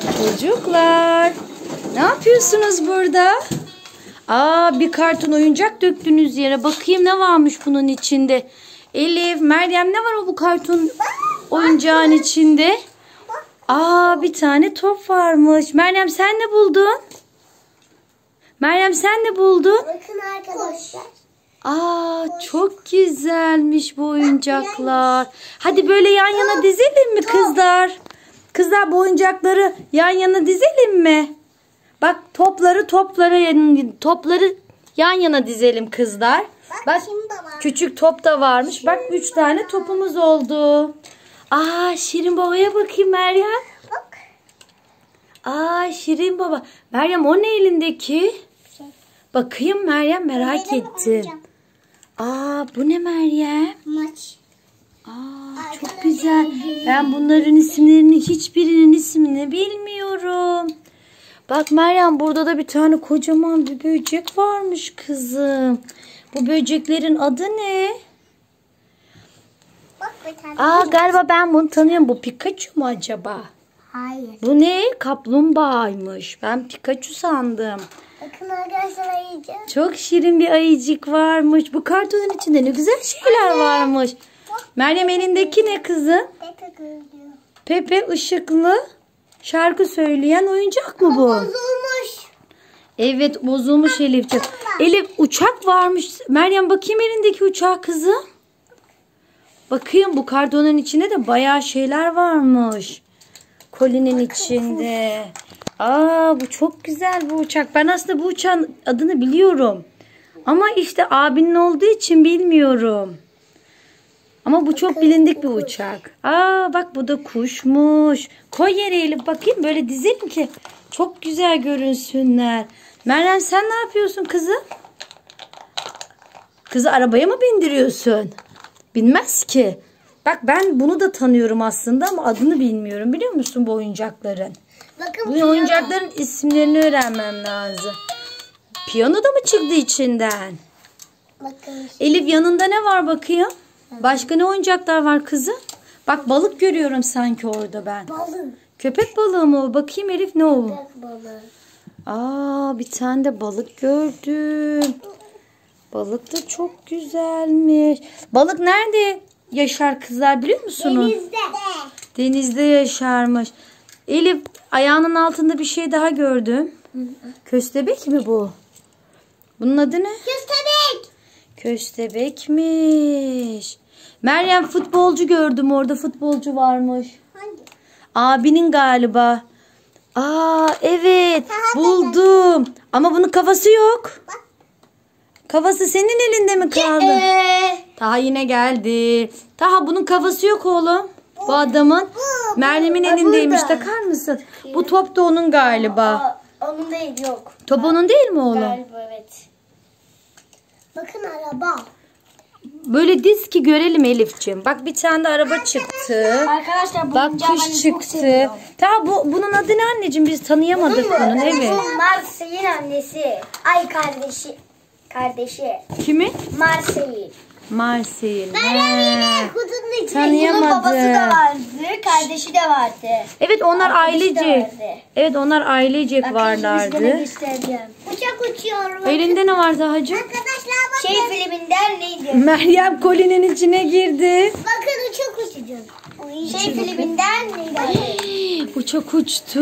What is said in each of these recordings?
Çocuklar, ne yapıyorsunuz burada? Bir karton oyuncak döktünüz yere. Bakayım ne varmış bunun içinde. Elif, Meryem, ne var bu karton oyuncağın içinde? Bir tane top varmış. Meryem, sen ne buldun? Meryem, sen ne buldun? Bakın arkadaşlar. Çok güzelmiş bu oyuncaklar. Hadi böyle yan yana dizelim mi kızlar? Kızlar, bu oyuncakları yan yana dizelim mi? Bak, topları yan yana dizelim kızlar. Bak, küçük top da varmış. Bak, 3 tane topumuz oldu. Şirin Baba'ya bakayım Meryem. Bak. Şirin Baba. Meryem, o ne elindeki? Bakayım Meryem, merak ettim. Bu ne Meryem? Maç. Çok güzel. Ben bunların isimlerini, hiçbirinin ismini bilmiyorum. Bak Meryem, burada da bir tane kocaman bir böcek varmış kızım. Bu böceklerin adı ne? Bak bir tane. Galiba ben bunu tanıyorum. Bu Pikachu mu acaba? Hayır. Bu ne? Kaplumbağaymış. Ben Pikachu sandım. Bakın arkadaşlar, ayıcık. Çok şirin bir ayıcık varmış. Bu kartonun içinde ne güzel şeyler varmış. Meryem, elindeki ne kızım? Pepe görüyor. Pepe ışıklı şarkı söyleyen oyuncak mı bu? Bozulmuş. Evet, bozulmuş Elif'ciğim. Elif, uçak varmış. Meryem, bakayım elindeki uçağı kızım. Bakayım, bu kartonun içinde de bayağı şeyler varmış. Kolinin içinde. Bu çok güzel bu uçak. Ben aslında bu uçağın adını biliyorum. Ama işte abinin olduğu için bilmiyorum. Ama bu çok bilindik bir uçak. Bak, bu da kuşmuş. Koy yere Elif, bakayım, böyle dizelim ki çok güzel görünsünler. Meryem, sen ne yapıyorsun kızım? Kızı arabaya mı bindiriyorsun? Binmez ki. Bak, ben bunu da tanıyorum aslında ama adını bilmiyorum, biliyor musun bu oyuncakların? Bakın, Bu oyuncakların isimlerini öğrenmem lazım. Piyano da mı çıktı içinden? bakın. Elif, yanında ne var bakayım? Başka ne oyuncaklar var kızım? Bak, balık görüyorum sanki orada ben. Balık. Köpek balığı mı o? Bakayım Elif, ne o? Köpek balığı. Bir tane de balık gördüm. Balık da çok güzelmiş. Balık nerede yaşar kızlar, biliyor musunuz? Denizde. Denizde yaşarmış. Elif, ayağının altında bir şey daha gördüm. Köstebek mi bu? Bunun adı ne? Köstebek. Köstebekmiş. Meryem, futbolcu gördüm orada. Futbolcu varmış. Hangi? Abinin galiba. Evet, buldum. Ama bunun kafası yok. Kafası senin elinde mi kaldı? Taha yine geldi. Taha, bunun kafası yok oğlum. Bu adamın. Meryem'in elindeymiş. burada. Takar mısın? Bu top da onun galiba. Onun değil, yok. Top onun değil mi oğlum? Galiba evet. Bakın araba. Böyle diz ki görelim Elif'ciğim. Bak, bir tane de araba çıktı. Arkadaşlar bu Bak, oyuncağı kuş ben çok çıktı. seviyorum. Tamam, bunun adı ne anneciğim? Biz tanıyamadık bunun. Evet. Marseille'in annesi. Ay kardeşi. Kimi? Marseille. Marseille. Kutunun içinde. Tanıyamadım. Bunun babası da vardı. Kardeşi de vardı. Evet, onlar Arkadaşı da ailecek. vardı. Evet, onlar ailecek Bakın varlardı. şimdi göstereceğim. Uçak uçuyor. Elinde ne vardı hacı? Arkadaşlar bakın. Şey filminden neydi? Meryem kolinin içine girdi. Bakın uçak uçuyor. Şey filminden neydi? Uçak uçtu.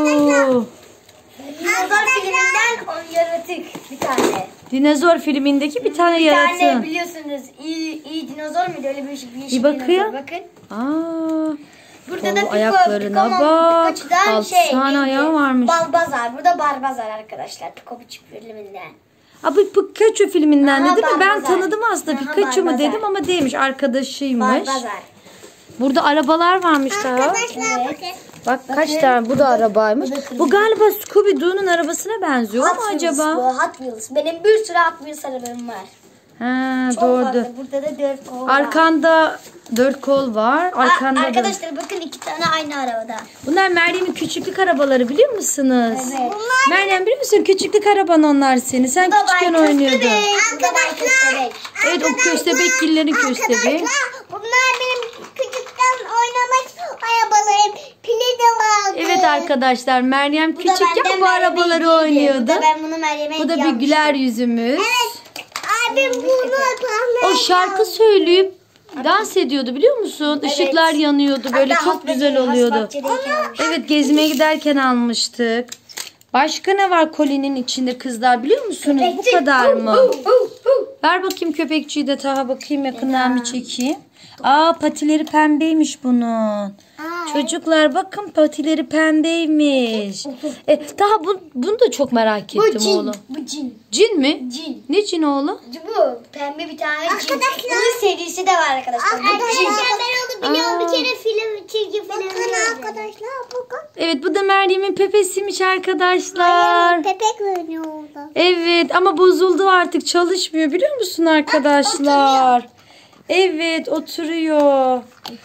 Dinozor filminden o yaratık bir tane. Dinozor filmindeki bir tane Bir tane yaratığın. biliyorsunuz iyi dinozor muydu? Öyle bir Bir bakayım. dinozor. Bakın. Kolu, Burada da ayaklarına bak. Pikachu'dan 6 tane ayağı varmış. Balbazar. Burada Barbazar arkadaşlar. Pikachu filminden. Bu Pikachu filminden dedi mi? Ben Barbazar. tanıdım aslında. Pikachu mu Barbazar. dedim ama değilmiş. Arkadaşıymış. Barbazar. Burada arabalar varmış daha. Arkadaşlar bakın. Bak, kaç tane, bu da arabaymış. Bu galiba Scooby-Doo'nun arabasına benziyor ama acaba? Bu Hot Wheels. Benim bir sürü Hot Wheels arabam var. Çok Doğru. fazla. Burada da 4 kol var. Arkanda 4 kol var. Arkanda da. Arkadaşlar bakın 2 tane aynı arabada. Bunlar Meryem'in küçüklük arabaları, biliyor musunuz? Evet. Meryem, biliyor musun? Küçüklük araban onlar senin. Sen küçükken oynuyordun. Arkadaşlar. Evet, o köstebekgillerin köstebeği. Bunlar benim küçükten oynamak arabalarım. Pili de vardı. Evet arkadaşlar, Meryem küçükken bu arabaları oynuyordu. Ben bunu Meryem'e Bu da bir güler yüzümüz. Abim bunu O şarkı söyleyip dans ediyordu, biliyor musun? Işıklar yanıyordu, böyle çok güzel oluyordu. Evet, gezmeye giderken almıştık. Başka ne var kolinin içinde kızlar, biliyor musunuz? Bu kadar mı? Ver bakayım köpekçiyi de Taha, bakayım yakından bir çekeyim. Aa, patileri pembeymiş bunun. Çocuklar bakın, patileri pembeymiş. Taha bunu da çok merak ettim oğlum. Bu cin. Cin mi? Cin. Ne cin oğlum? Bu pembe bir tane cin. Bunun serisi de var arkadaşlar. Arkadaşlar ben onu biliyorum. Bir kere çizgi film. Bakın arkadaşlar bakın. Evet, bu da Meryem'in pepesiymiş arkadaşlar. Bebek oynuyordu. Evet ama bozuldu, artık çalışmıyor, biliyor musun arkadaşlar? Evet, oturuyor.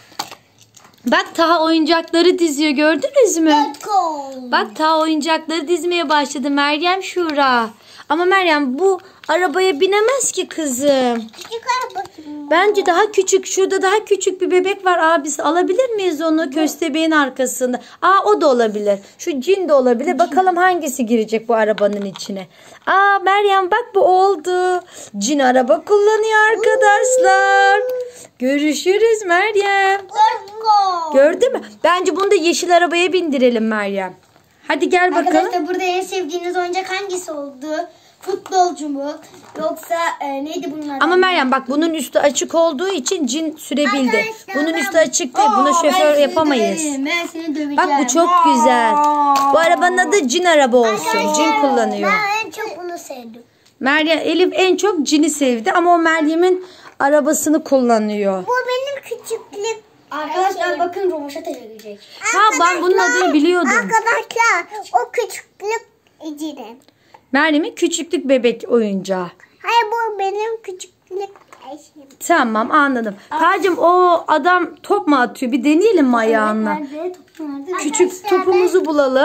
Bak, Taha oyuncakları diziyor, gördünüz mü? Bak, Taha oyuncakları dizmeye başladı, Meryem Şura. Ama Meryem bu arabaya binemez ki kızım. Küçük araba. Bence daha küçük, şurada daha küçük bir bebek var abisi. Alabilir miyiz onu köstebeğin arkasında? Aa, o da olabilir. Şu cin de olabilir. Bakalım hangisi girecek bu arabanın içine. Aa, Meryem bak, bu oldu. Cin araba kullanıyor arkadaşlar. Görüşürüz Meryem. Gördün mü? Bence bunu da yeşil arabaya bindirelim Meryem. Hadi gel bakalım. Arkadaşlar burada en sevdiğiniz oyuncak hangisi oldu? Futbolcu mu? Yoksa neydi bunun adı? Ama Meryem bak, bunun üstü açık olduğu için cin sürebildi. Bunun üstü açık değil. Buna şoför yapamayız. Ben seni döveceğim. Bak, bu çok güzel. Bu arabanın adı cin araba olsun. Cin kullanıyor. Ben en çok bunu sevdim. Meryem, Elif en çok cini sevdi ama o Meryem'in arabasını kullanıyor. Bu benim küçüklük. Arkadaşlar bakın roboşata gelecek. Ha, ben bunun adını biliyordum. Arkadaşlar o küçüklük icidi. Meryem'in küçüklük bebek oyuncağı. Hayır, bu benim küçüklük eşim. Tamam, anladım. Tacım, o adam top mu atıyor? Bir deneyelim mi ayağınla? Nerede? Top nerede? Küçük topumuzu bulalım.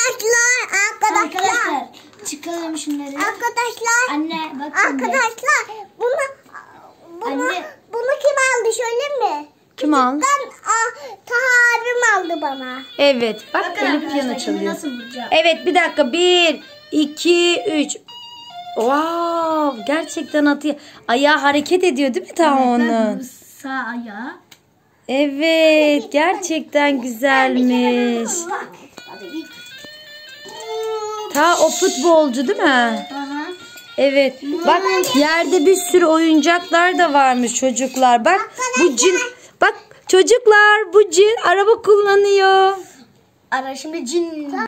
Arkadaşlar çıkaralım şunları. Arkadaşlar. Anne bak. Arkadaşlar bunu kim aldı söyle mi? Kim aldı? Taha abim aldı bana. Evet. Bak, Elif piyano çalıyor. Evet, bir dakika. 1, 2, 3. Wow, gerçekten atıyor. Ayağı hareket ediyor değil mi Taha onun? Sağ ayağı. Evet, gerçekten güzelmiş. Taha o futbolcu değil mi? Evet. Bak, yerde bir sürü oyuncaklar da varmış çocuklar. Bak, bu cin. Bak çocuklar, bu cin araba kullanıyor. Ara şimdi cin.